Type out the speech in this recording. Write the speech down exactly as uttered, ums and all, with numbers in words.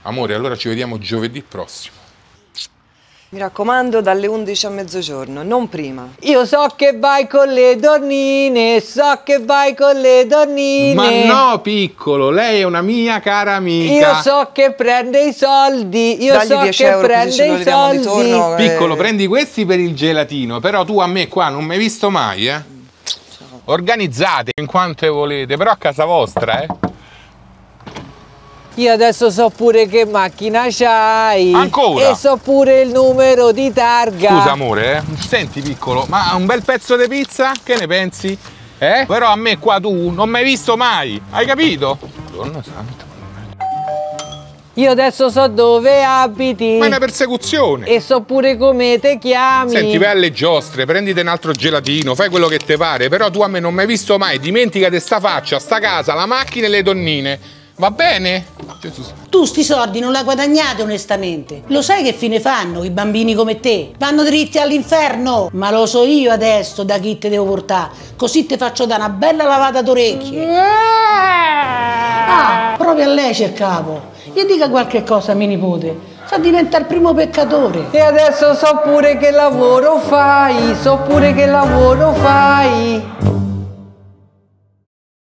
Amore, allora ci vediamo giovedì prossimo. Mi raccomando, dalle undici a mezzogiorno, non prima. Io so che vai con le donnine, so che vai con le donnine. Ma no, piccolo, lei è una mia cara amica. Io so che prende i soldi, io Dagli so dieci che euro, così ce prende lo i ridiamo di soldi. torno, eh. Piccolo, prendi questi per il gelatino, però tu a me qua non mi hai visto mai, eh? Organizzate in quante volete, però a casa vostra, eh? Io adesso so pure che macchina c'hai. Ancora? E so pure il numero di targa. Scusa amore, eh? Senti piccolo, ma un bel pezzo di pizza? Che ne pensi? Eh? Però a me qua tu non mi hai visto mai, hai capito? Madonna santa. Io adesso so dove abiti. Ma è una persecuzione. E so pure come te chiami. Senti, vai alle giostre, prenditi un altro gelatino, fai quello che te pare, però tu a me non mi hai visto mai, dimenticati sta faccia, sta casa, la macchina e le donnine. Va bene? Gesù. Tu sti soldi non la guadagnate onestamente. Lo sai che fine fanno i bambini come te? Vanno dritti all'inferno. Ma lo so io adesso da chi te devo portare. Così ti faccio dare una bella lavata d'orecchie. Ah, proprio a lei cercavo. Gli dica qualche cosa a mio nipote. Fa diventare il primo peccatore. E adesso so pure che lavoro fai. So pure che lavoro fai.